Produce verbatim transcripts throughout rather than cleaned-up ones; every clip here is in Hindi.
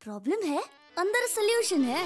प्रॉब्लम है, अंदर सोल्यूशन है।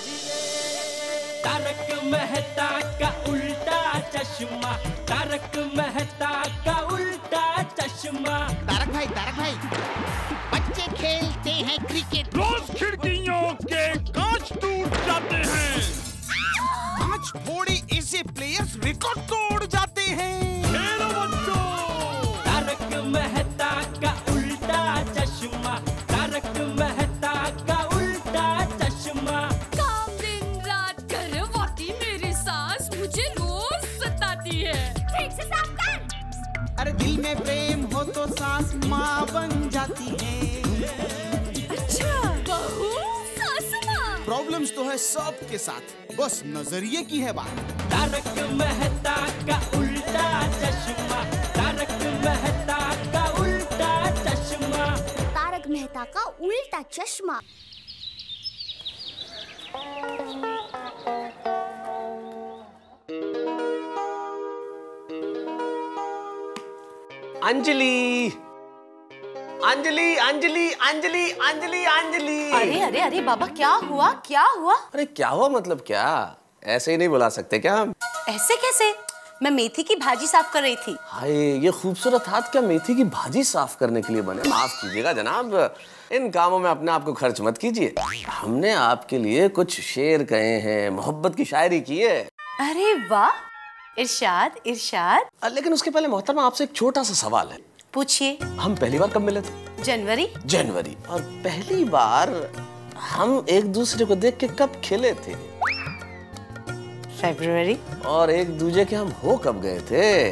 तारक मेहता का उल्टा चश्मा, तारक मेहता का उल्टा चश्मा। तारक भाई, तारक भाई, बच्चे खेलते हैं क्रिकेट, रोज खिड़कियों के कांच टूट जाते हैं, कांच फोड़े ऐसे प्लेयर्स रिकॉर्ड तोड़ जाते हैं। खेलो बच्चों। तारक मेहता का उल्टा चश्मा, तारक मेहता का उल्टा चश्मा। काम दिन रात करवाती मेरी सास मुझे रोज सताती है। ठीक से साफ कर। अरे दिल में प्रेम हो तो सास माँ बन जाती है। अच्छा, बहू सास माँ। प्रॉब्लम्स तो है सबके साथ, बस नजरिए की है बात। तारक मेहता का उल्टा चश्मा, तारक मेहता का उल्टा चश्मा। तारक मेहता का उल्टा चश्मा। अंजलि, अंजलि, अंजलि, अंजलि, अंजलि, अंजलि। अरे अरे अरे बाबा, क्या हुआ क्या हुआ? अरे क्या हुआ मतलब क्या? ऐसे ही नहीं बुला सकते क्या हम? ऐसे कैसे? मैं मेथी की भाजी साफ कर रही थी। हाय, ये खूबसूरत हाथ क्या मेथी की भाजी साफ करने के लिए बने? माफ कीजिएगा जनाब, इन कामों में अपने आप को खर्च मत कीजिए। हमने आपके लिए कुछ शेर कहे हैं, मोहब्बत की शायरी की है। अरे वाह, इरशाद इरशाद। लेकिन उसके पहले मोहतरमा आपसे एक छोटा सा सवाल है। पूछिए। हम पहली बार कब मिले थे? जनवरी। जनवरी। और पहली बार हम एक दूसरे को देख के कब खिले थे? फरवरी। और एक दूसरे के हम हो कब गए थे?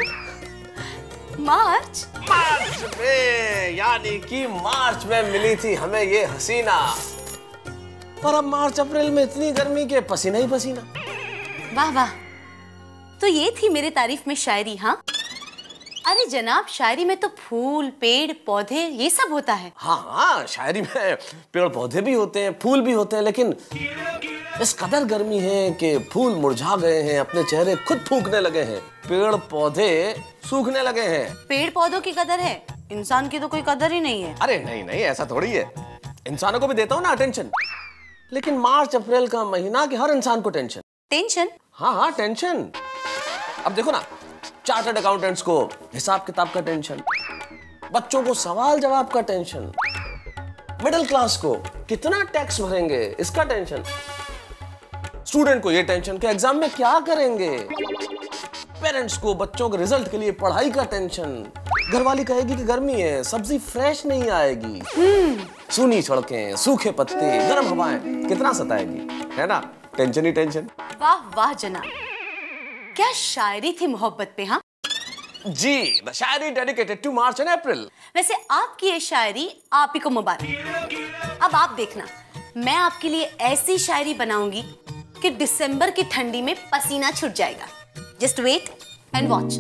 मार्च। मार्च में, यानी कि मार्च में मिली थी हमें ये हसीना। और अब मार्च अप्रैल में इतनी गर्मी के पसीना ही पसीना। वाह वाह, तो ये थी मेरी तारीफ में शायरी। हाँ अरे जनाब, शायरी में तो फूल पेड़ पौधे ये सब होता है। हाँ हाँ, शायरी में पेड़ पौधे भी होते हैं, फूल भी होते हैं, लेकिन इस कदर गर्मी है कि फूल मुरझा गए हैं, अपने चेहरे खुद फूंकने लगे हैं, पेड़ पौधे सूखने लगे हैं। पेड़ पौधों की कदर है, इंसान की तो कोई कदर ही नहीं है। अरे नहीं नहीं, ऐसा थोड़ी है, इंसानों को भी देता हूँ ना अटेंशन, लेकिन मार्च अप्रैल का महीना कि हर इंसान को टेंशन। टेंशन? हाँ हाँ टेंशन। अब देखो ना, चार्टर्ड अकाउंटेंट्स को हिसाब किताब का टेंशन, बच्चों को सवाल जवाब का टेंशन, मिडिल क्लास को कितना टैक्स भरेंगे इसका टेंशन, स्टूडेंट को ये टेंशन कि एग्जाम में क्या करेंगे, पेरेंट्स को बच्चों के रिजल्ट के लिए पढ़ाई का टेंशन, घरवाली कहेगी कि गर्मी है सब्जी फ्रेश नहीं आएगी, सूनी सड़कें, सूखे पत्ते, गर्म हवाएं कितना सताएगी, है ना? टेंशन ही टेंशन। वाह वाह जनाब, क्या शायरी थी मोहब्बत पे। हाँ जी, the shayari dedicated to March and April. वैसे आपकी ये शायरी आप ही को मुबारक। अब आप देखना, मैं आपके लिए ऐसी शायरी बनाऊंगी कि दिसंबर की ठंडी में पसीना छूट जाएगा। Just wait and watch.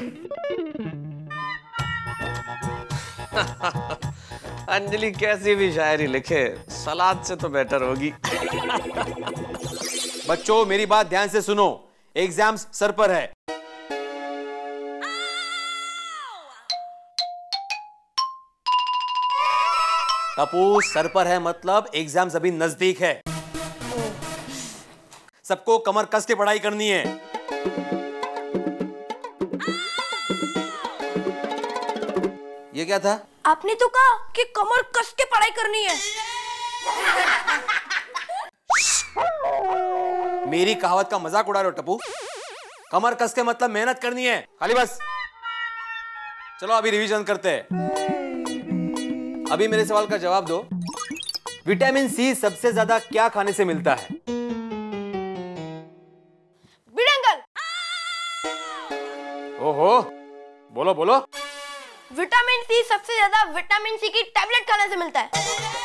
Anjali कैसी भी शायरी लिखे, सलाद से तो बेटर होगी। बच्चों मेरी बात ध्यान से सुनो, एग्जाम्स सर पर है। टप्पू, सर पर है मतलब एग्जाम्स अभी नजदीक है। सबको कमर कस के पढ़ाई करनी है। ये क्या था? आपने तो कहा कि कमर कस के पढ़ाई करनी है। मेरी कहावत का मजाक उड़ा रहे हो टप्पू? कमर कस के मतलब मेहनत करनी है, खाली बस। चलो अभी रिवीजन करते हैं। अभी मेरे सवाल का जवाब दो। विटामिन सी सबसे ज्यादा क्या खाने से मिलता है? बिडंगल। ओहो, बोलो बोलो। विटामिन सी सबसे ज्यादा विटामिन सी की टैबलेट खाने से मिलता है।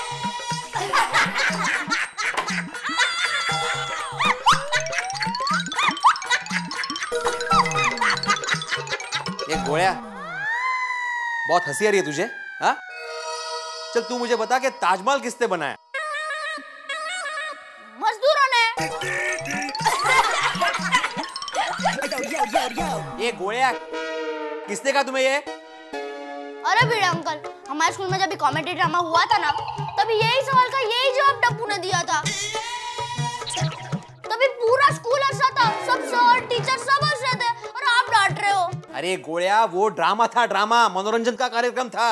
ये गोया, बहुत हंसी आ रही है तुझे? हाँ? चल तू मुझे बता कि ताजमहल किसने बनाया? मजदूरों ने। ये गोया, किसने कहा तुम्हें ये? अरे भिड़े अंकल, हमारे स्कूल में जब कॉमेडी ड्रामा हुआ था ना, तभी यही सवाल का यही आपने दिया था। तभी पूरा स्कूल हंसा था, सब सर टीचर सब हंस रहे थे और आप डांट रहे हो। अरे गोड़िया, वो ड्रामा था, ड्रामा मनोरंजन का कार्यक्रम था।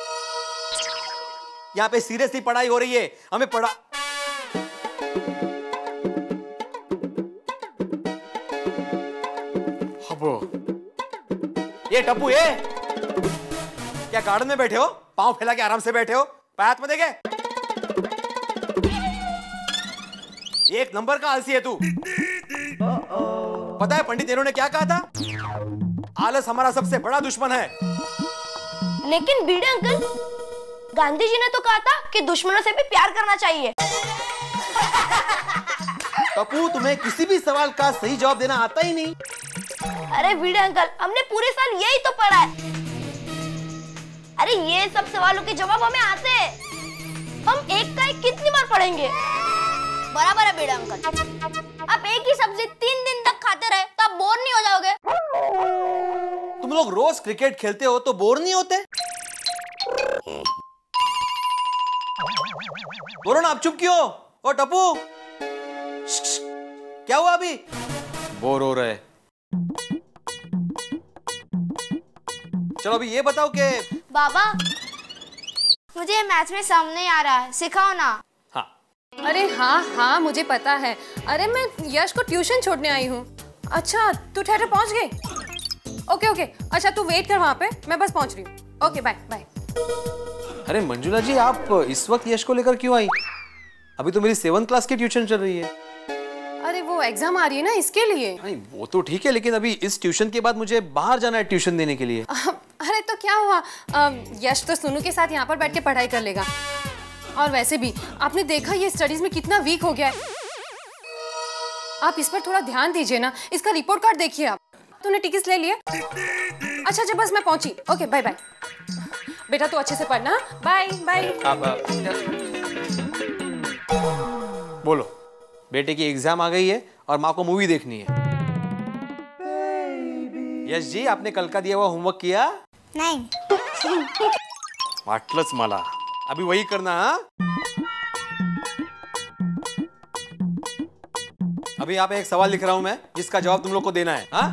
यहाँ पे सीरियसली पढ़ाई हो रही है, हमें पढ़ा हबो। ये टप्पू, ये क्या गार्डन में बैठे हो? पांव फैला के आराम से बैठे हो, पैर हाथ में देखे? एक नंबर का आलसी है तू। पता है पंडित नेहरू ने क्या कहा था? आलस हमारा सबसे बड़ा दुश्मन है। लेकिन बीड़े अंकल, गांधी जी ने तो कहा था कि दुश्मनों से भी प्यार करना चाहिए। टप्पू, तुम्हें किसी भी सवाल का सही जवाब देना आता ही नहीं। अरे बीड़े अंकल, हमने पूरे साल यही तो पढ़ा है। अरे ये सब सवालों के जवाब हमें आते हैं। हम एक का एक कितनी बार पढ़ेंगे? बराबर है बीड़े अंकल। आप एक ही सब्जी तीन दिन तक खाते रहे तो आप बोर नहीं हो जाओगे? तुम लोग रोज क्रिकेट खेलते हो तो बोर नहीं होते? बोलो ना, आप चुप क्यों? ओ टप्पू, क्या हुआ अभी? बोर हो रहे। चलो अभी ये बताओ कि बाबा, मुझे मैथ्स में सम नहीं आ रहा है, सिखाओ ना। हाँ। अरे हाँ हाँ मुझे पता है। अरे मैं यश को ट्यूशन छोड़ने आई हूँ। अच्छा तू थिएटर पहुँच गई? ओके ओके, अच्छा तू वेट कर वहाँ पे, मैं बस पहुँच रही हूँ। Okay bye bye. अरे मंजुला जी, आप इस वक्त यश को लेकर क्यों आई? अभी तो मेरी सेवन क्लास की ट्यूशन चल रही है। अरे वो एग्जाम आ रही है ना, इसके लिए। नहीं वो तो ठीक है, लेकिन अभी इस ट्यूशन के बाद मुझे बाहर जाना है ट्यूशन देने के लिए। अरे तो क्या हुआ, यश तो सोनू के साथ यहाँ पर बैठ के पढ़ाई कर लेगा। और वैसे भी आपने देखा ये स्टडीज में कितना वीक हो गया है। आप इस पर थोड़ा ध्यान दीजिए ना। इसका रिपोर्ट कार्ड देखिए आप। तूने टिकट्स ले लिए? अच्छा अच्छा बस मैं पहुंची। Okay bye bye. बेटा तू अच्छे से पढ़ना। Bye bye. बोलो, बेटे की एग्जाम आ गई है और माँ को मूवी देखनी है। यश जी, आपने कल का दिया हुआ होमवर्क किया? नहीं। वाटलंच मला, अभी वही करना। हाँ, अभी यहाँ पे एक सवाल लिख रहा हूं मैं, जिसका जवाब तुम लोग को देना है। हाँ?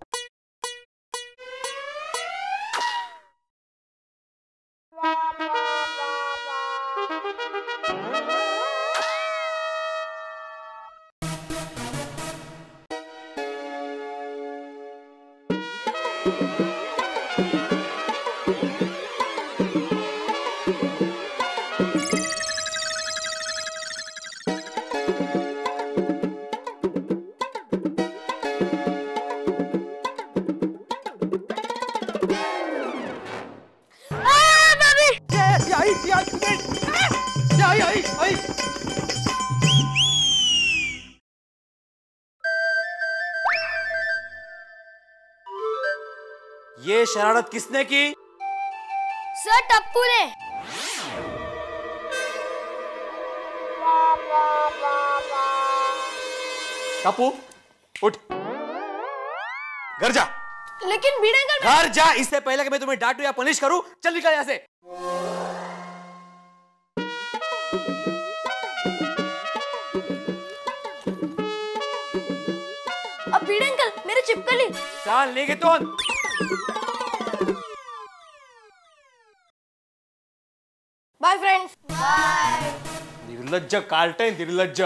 ये शरारत किसने की? सर टप्पू ने। टप्पू उठ, घर जा। लेकिन बीड़े अंकल, घर जा, इससे पहले कि मैं तुम्हें डांटूं या पनिश करूं। चल निकल यहां से। अब बीड़े अंकल मेरे चिपकली। चल लेके तो। Bye friends. बाय। निर्लज्ज कार्टन, निर्लज्ज।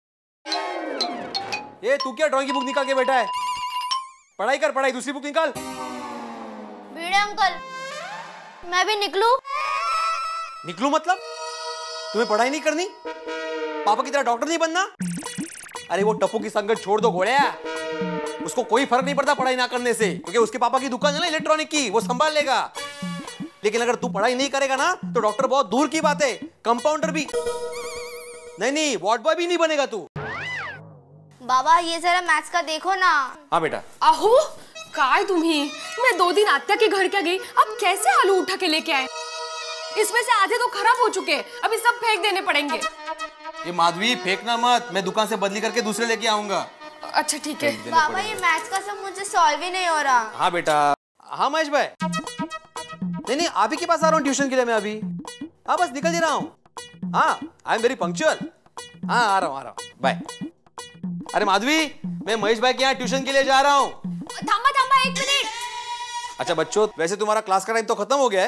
ये तू क्या ड्राइंग की बुक निकाल के बैठा है? पढ़ाई कर, पढ़ाई। दूसरी बुक निकाल। बीड़े अंकल, मैं भी निकलूं? निकलूं मतलब? तुम्हें पढ़ाई नहीं करनी? पापा की तरह डॉक्टर नहीं बनना? अरे वो टप्पू की संगत छोड़ दो घोड़िया। उसको कोई फर्क नहीं पड़ता पढ़ाई ना करने से, क्योंकि उसके पापा की दुकान है ना इलेक्ट्रॉनिक की, वो संभाल लेगा। लेकिन अगर तू पढ़ाई नहीं करेगा ना तो डॉक्टर बहुत दूर की बात है, कंपाउंडर भी नहीं, नहीं वार्ड बॉय भी नहीं बनेगा तू। बाबा ये जरा मैथ्स का देखो ना। हाँ बेटा। आहो काय तुम्ही, मैं दो दिन आत्या के घर क्या गई, अब कैसे आलू उठा के लेके आए? इसमें से आधे तो खराब हो चुके हैं, अभी सब फेंक देने पड़ेंगे। ये माधवी फेंकना मत, मैं दुकान से बदली करके दूसरे लेके आऊंगा। अच्छा ठीक है। बाबा ये मैथ्स का सब मुझे सॉल्व ही नहीं हो रहा। हाँ बेटा। हाँ महेश भाई, नहीं नहीं आप ही के पास आ रहा हूँ ट्यूशन के लिए मैं अभी। हाँ बस निकल दे रहा हूँ। हाँ आई एम वेरी पंक्चुअल। हाँ आ रहा हूँ आ रहा हूँ, बाय। अरे माधवी, मैं महेश भाई के यहाँ ट्यूशन के लिए जा रहा हूँ। थामा थामा एक मिनट। अच्छा बच्चों, वैसे तुम्हारा क्लास का टाइम तो खत्म हो गया है,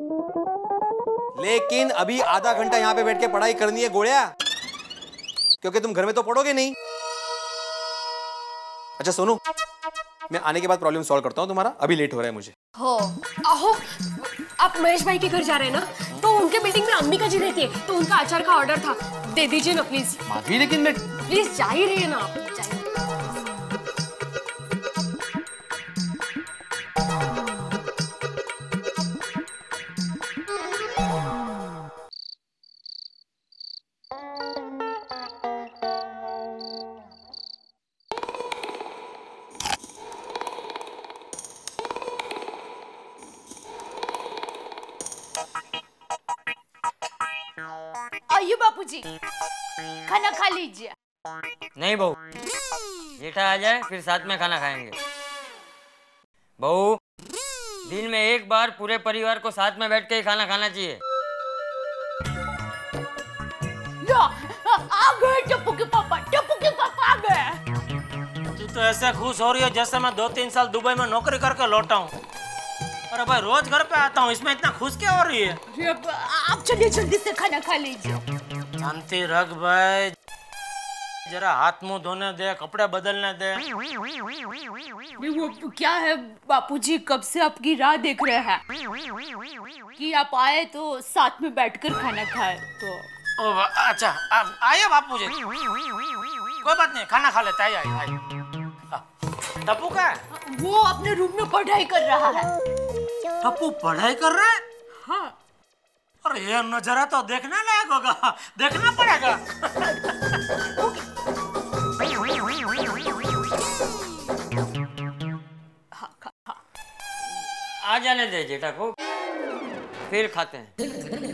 लेकिन अभी आधा घंटा यहाँ पे बैठ के पढ़ाई करनी है गोड़िया, क्योंकि तुम घर में तो पढ़ोगे नहीं। अच्छा सोनू, मैं आने के बाद प्रॉब्लम सॉल्व करता हूँ तुम्हारा, अभी लेट हो रहा है मुझे। हो आहो, आप महेश भाई के घर जा रहे हैं ना, तो उनके बिल्डिंग में अंबिका जी रहती है, तो उनका अचार का ऑर्डर था, दे दीजिए ना प्लीज। माधवी लेकिन मैं प्लीज जा ही रही है ना आप, जाइए। आइए बापूजी, खाना खा लीजिए। नहीं बहू, जेठा आ जाए फिर साथ में खाना खाएंगे। बहू, दिन में एक बार पूरे परिवार को साथ में बैठ के ही खाना खाना चाहिए। लो, आ गए टप्पू के पापा, टप्पू के पापा आ गए। तू तो ऐसे खुश हो रही है जैसे मैं दो तीन साल दुबई में नौकरी करके लौटा हूँ। अरे भाई रोज घर पे आता हूँ, इसमें इतना खुश क्या हो रही है? आप चलिए जल्दी से खाना खा लीजिए। शांति रख भाई, जरा हाथ मुंह धोने दे, कपड़े बदलने दे। वो क्या है बापूजी, कब से आपकी राह देख रहे हैं कि आप आए तो साथ में बैठकर खाना खाए। तो ओ अच्छा, आइए बापू जी, कोई बात नहीं, खाना खा लेते। आइए आइए। टप्पू का है? वो अपने रूम में पढ़ाई कर रहा है। टप्पू पढ़ाई कर रहा है? हाँ। अरे ये नजारा तो देखने लायक होगा, देखना पड़ेगा। आ जाने दे जेठा को, फिर खाते हैं।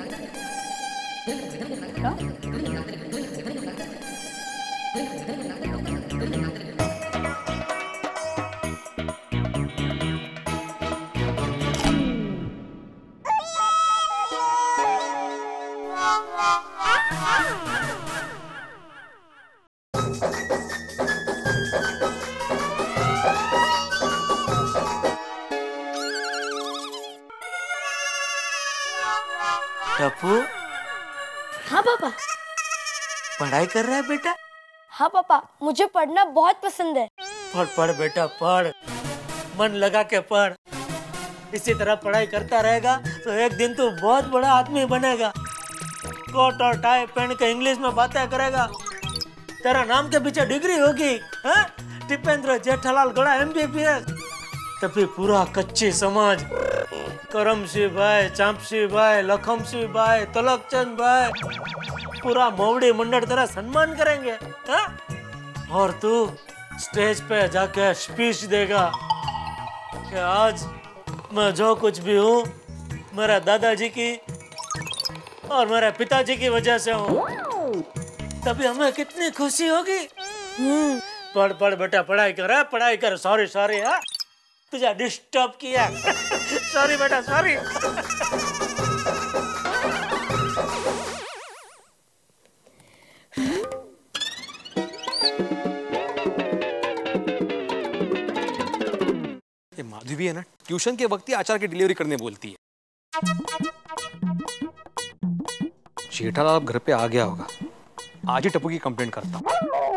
टप्पू, हाँ पापा। पढ़ाई कर रहा है बेटा? हाँ पापा, मुझे पढ़ना बहुत पसंद है। पढ़ पढ़ बेटा पढ़, मन लगा के पढ़। इसी तरह पढ़ाई करता रहेगा तो एक दिन तू बहुत बड़ा आदमी बनेगा। कोट और टाई पहन के इंग्लिश में बातें करेगा, तेरा नाम के पीछे डिग्री होगी, हाँ? टिपेंद्र जेठालाल गड़ा एम बी बी एस। तभी पूरा कच्ची समाज, करमसिंह भाई, चांपसिंह भाई, लखमसिंह भाई, तलकचंद भाई, पूरा मौड़ी मंडल तेरा सम्मान करेंगे, हाँ? और तू स्टेज पे जाके स्पीच देगा कि आज मैं जो कुछ भी हूँ मेरे दादाजी की और मेरे पिताजी की वजह से हूँ। तभी हमें कितनी खुशी होगी। पढ़ पढ़ बेटा, पढ़ाई कर, पढ़ाई कर। सॉरी सॉरी, हाँ तुझे डिस्टर्ब किया। सॉरी बेटा सॉरी। ये माधवी है ना, ट्यूशन के वक्त ही आचार की डिलीवरी करने बोलती है। जेठालाल अब घर पे आ गया होगा, आज ही टप्पू की कंप्लेंट करता हूँ।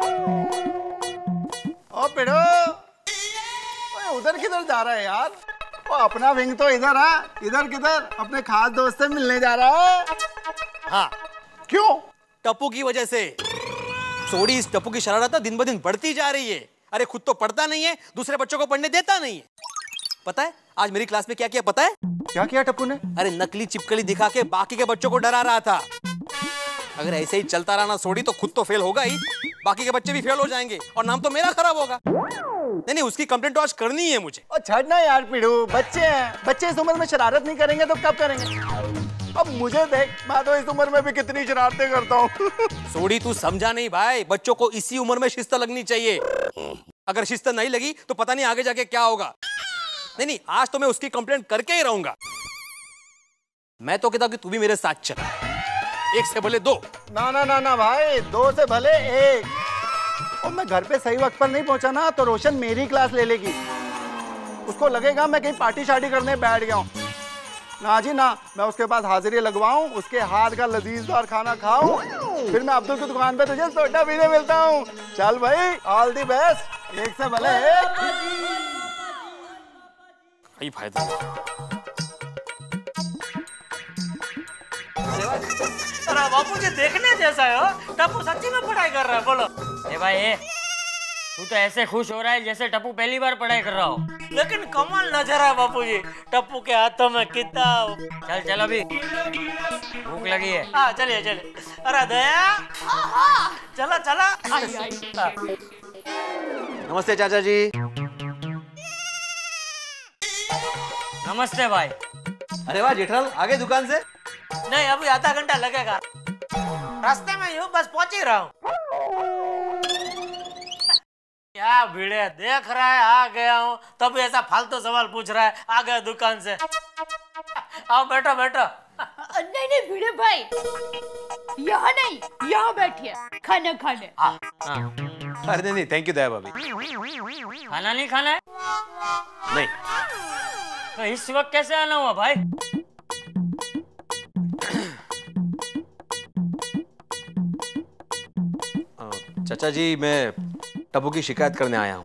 ओ पिड़ो, उधर किधर जा रहा है यार? वो अपना विंग तो इधर है, इधर किधर? अपने खास दोस्त से मिलने जा रहा है। हाँ। क्यों? टप्पू की वजह से। सोडी, इस टप्पू की शरारत दिन ब दिन बढ़ती जा रही है। अरे खुद तो पढ़ता नहीं है, दूसरे बच्चों को पढ़ने देता नहीं है। पता है आज मेरी क्लास में क्या किया पता है? क्या किया टप्पू ने? अरे नकली चिपकली दिखा के बाकी के बच्चों को डरा रहा था। अगर ऐसे ही चलता रहा ना सोडी, तो खुद तो फेल होगा ही, बाकी के बच्चे भी फेल हो जाएंगे और नाम तो मेरा खराब होगा। नहीं नहीं, उसकी कंप्लेंट तो आज करनी है मुझे। और छड़ना यार पिड़ू, बच्चे हैं, बच्चे इस उम्र में शरारत नहीं करेंगे तो कब करेंगे? अब मुझे देख, मैं तो इस उम्र में भी कितनी शरारतें करता हूँ। सोडी तू समझा नहीं भाई, बच्चों को इसी उम्र में शिस्त लगनी चाहिए। अगर शिस्त नहीं लगी तो पता नहीं आगे जाके क्या होगा। नहीं नहीं, आज तो मैं उसकी कंप्लेंट करके ही रहूंगा। मैं तो कहता हूं कि तू भी मेरे साथ चल। एक से भले दो। ना ना ना ना भाई, दो से भले एक। और मैं घर पे सही वक्त पर नहीं पहुंचा ना तो रोशन मेरी क्लास ले लेगी। उसको लगेगा मैं कहीं पार्टी शार्टी करने बैठ गया हूँ। ना जी ना, मैं उसके पास हाजिरी लगवाऊं, उसके हाथ का लजीजदार खाना खाऊं, फिर मैं अब्दुल की दुकान पे तुझे सोडा पीने मिलता हूँ। चल भाई, ऑल दी बेस्ट। एक से भले एक। यही फायदा। अरे बापू जी देखने जैसा है हो, टप्पू सच्ची में पढ़ाई कर रहा है। बोलो ए भाई ए, तू तो ऐसे खुश हो रहा है जैसे टप्पू पहली बार पढ़ाई कर रहा हो। लेकिन कमाल नजर है बापू जी, टप्पू के हाथों में किताब। चल चल अभी भूख लगी है। हाँ चलिए चलिए। अरे दया, चलो चलो। नमस्ते चाचा जी। नमस्ते भाई। अरे वाह जेठालाल, आगे दुकान से? नहीं, अभी आधा घंटा लगेगा। रास्ते में यूं बस पहुंच ही रहा हूँ। क्या भिड़े देख रहा है, आ गया हूँ तभी ऐसा फालतू सवाल पूछ रहा है। आ गया दुकान से। आओ बैठो बैठो। नहीं नहीं भिड़े भाई, यहाँ नहीं, यहाँ बैठिए खाना खाने। हाँ। अरे नहीं नहीं, थैंक यू दया भाभी। खाना नहीं खाना है? नहीं। तो इस वक्त कैसे आना हुआ भाई? चाचा जी, मैं टप्पू की शिकायत करने आया हूँ।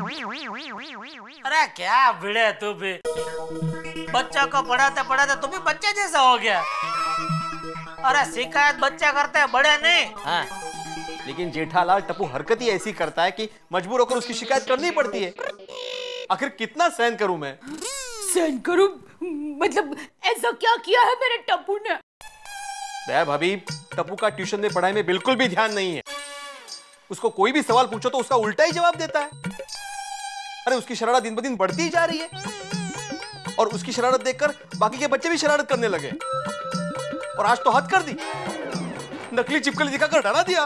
अरे क्या भिड़े तू भी, बच्चा को पढ़ाते पढ़ाते तू भी बच्चे जैसा हो गया। अरे शिकायत बच्चे करते हैं, बड़े नहीं। हाँ। लेकिन जेठालाल, टप्पू हरकत ही ऐसी करता है कि मजबूर होकर उसकी शिकायत करनी पड़ती है। आखिर कितना सहन करूं मैं? सहन करूं मतलब ऐसा क्या किया है मेरे टप्पू ने? दया भाभी, टप्पू का ट्यूशन में पढ़ाई में बिल्कुल भी ध्यान नहीं है। उसको कोई भी सवाल पूछो तो उसका उल्टा ही जवाब देता है। अरे उसकी शरारत दिन ब दिन बढ़ती ही जा रही है और उसकी शरारत देखकर बाकी के बच्चे भी शरारत करने लगे। और आज तो हद कर दी, नकली चिपकली दिखाकर डरा दिया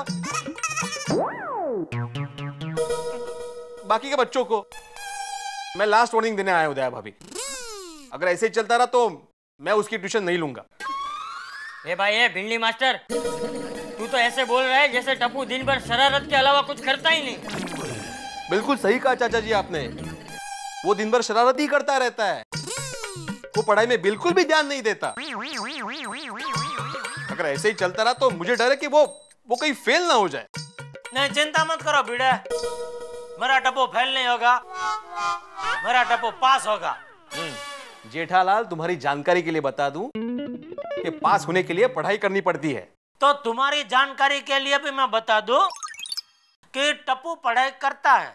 बाकी के बच्चों को। मैं लास्ट वार्निंग देने आया हूं दया भाभी, अगर ऐसे ही चलता रहा तो मैं उसकी ट्यूशन नहीं लूंगा। ए भाई ए भिंडी मास्टर, तू तो ऐसे बोल रहा है जैसे टप्पू दिन भर शरारत के अलावा कुछ करता ही नहीं। बिल्कुल सही कहा चाचा जी आपने, वो दिन भर शरारत ही करता रहता है। वो पढ़ाई में बिल्कुल भी ध्यान नहीं देता। अगर ऐसे ही चलता रहा तो मुझे डर है कि वो वो कहीं फेल ना हो जाए। नहीं चिंता मत करो भिड़े, मेरा टप्पू फेल नहीं होगा, मेरा टप्पू पास होगा। जेठालाल, तुम्हारी जानकारी के लिए बता दूं कि पास होने के लिए पढ़ाई करनी पड़ती है। तो तुम्हारी जानकारी के लिए भी मैं बता दूं कि टप्पू पढ़ाई करता है।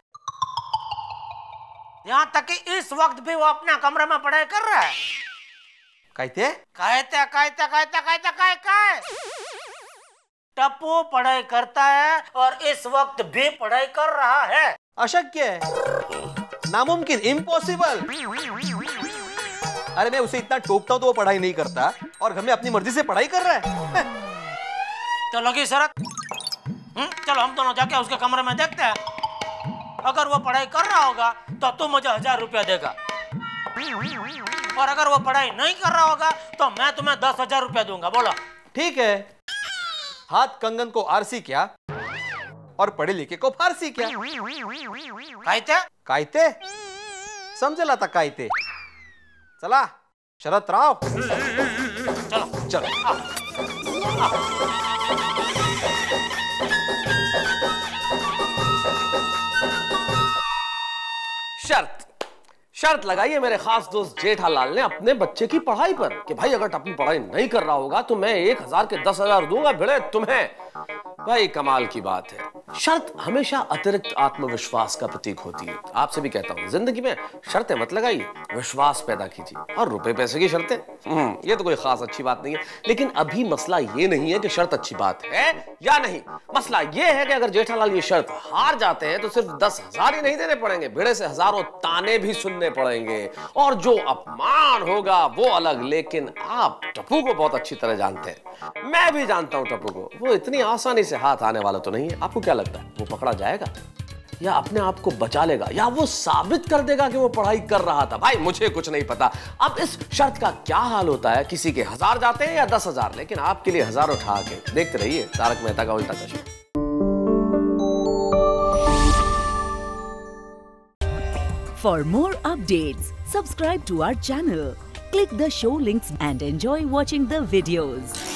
यहाँ तक कि इस वक्त भी वो अपना कमरे में पढ़ाई कर रहा है। कहते कहते कहते कहते कहते कहे कहे टप्पू पढ़ाई करता है और इस वक्त भी पढ़ाई कर रहा है। अशक्य है, नामुमकिन, इम्पॉसिबल। अरे मैं उसे इतना टोकता हूं तो वो पढ़ाई नहीं करता और घर में अपनी मर्जी से पढ़ाई कर रहा है। तो लगी शरत, चलो हम दोनों जाके उसके कमरे में देखते हैं। अगर वो पढ़ाई कर रहा होगा तो तू मुझे हजार रुपया देगा, और अगर वो पढ़ाई नहीं कर रहा होगा तो मैं तुम्हें दस हजार रुपया दूंगा। बोलो ठीक है। हाथ कंगन को आरसी क्या और पढ़े लिखे को फारसी क्या? कायते कायते समझला था कायते। चला शरत राव, चलो चलो। आ, आ। शर्त शर्त लगाई है मेरे खास दोस्त जेठालाल ने अपने बच्चे की पढ़ाई पर कि भाई अगर टप्पू पढ़ाई नहीं कर रहा होगा तो मैं एक हजार के दस हजार दूंगा भिड़े तुम्हें। भाई कमाल की बात है। शर्त हमेशा अतिरिक्त आत्मविश्वास का प्रतीक होती है। आपसे भी कहता हूं, जिंदगी में शर्तें मत लगाइए, विश्वास पैदा कीजिए। और रुपए पैसे की शर्तें, ये तो कोई खास अच्छी बात नहीं है। लेकिन अभी मसला ये नहीं है कि शर्त अच्छी बात है या नहीं, मसला ये है कि अगर जेठालाल ये शर्त हार जाते हैं तो सिर्फ दस हजार ही नहीं देने पड़ेंगे, भिड़े से हजारों ताने भी सुनने पड़ेंगे और जो अपमान होगा वो अलग। लेकिन आप टप्पू को बहुत अच्छी तरह जानते हैं, मैं भी जानता हूं टप्पू को, वो इतनी आसानी से हाथ आने वाला तो नहीं है। आपको क्या लगता है वो पकड़ा जाएगा? या अपने आप को बचा लेगा, या वो साबित कर देगा कि वो पढ़ाई कर रहा था। भाई मुझे कुछ नहीं पता। अब इस शर्त का क्या हाल होता है, किसी के हजार जाते हैं या दस हजार, लेकिन आपके लिए हजार उठा के देखते रहिए तारक मेहता का उल्टा चश्मा। For more updates, subscribe to our channel, click the show links and enjoy watching the videos.